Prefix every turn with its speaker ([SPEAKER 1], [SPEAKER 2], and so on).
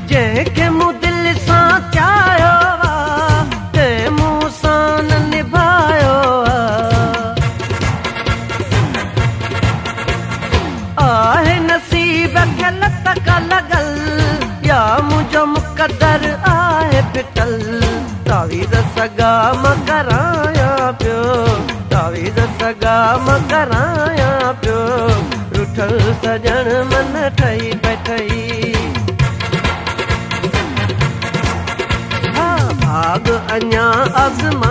[SPEAKER 1] जंहिंखे मूं दिल सां चाहियो तंहिं मूं सां न निभायो आहे नसीब खे लतक लॻल या मुंहिंजो मुक़दर आहे फिटल तावीज़ सॻा मां करायां पियो तावीज़ सॻा मां करायां पियो रुठल सजण मन ठही बैठई भाग अञा आज़मा